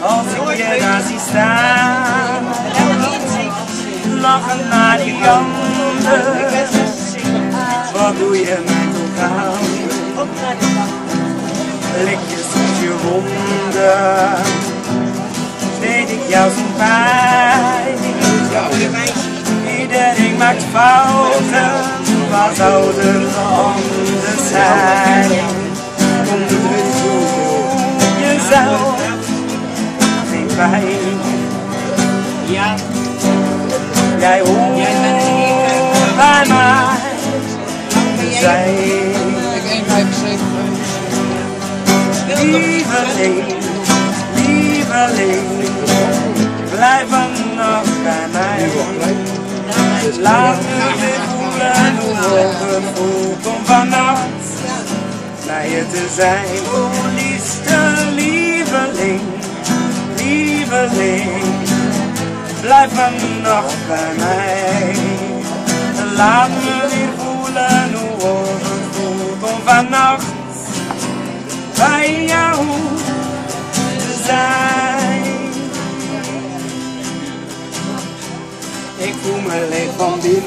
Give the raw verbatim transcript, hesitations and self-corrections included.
Als ik je daar zie staan, lachen naar die anderen. Wat doe je mij toch aan? Blikjes op je wonden, deed ik jou zo'n pijn. Iedereen maakt fouten, wat zou er anders zijn? Jezelf geen pijn. Ja. Jij hoort bij mij te zijn. Lieveling, lieveling, blijf vannacht bij mij. Laat me weer voelen hoe het voelt om vannacht bij je te zijn. O liefste lieveling, lieveling, blijf vannacht bij mij. Laat me weer voelen hoe het voelt om vannacht bij jou te zijn. Ik voel me leeg van binnen.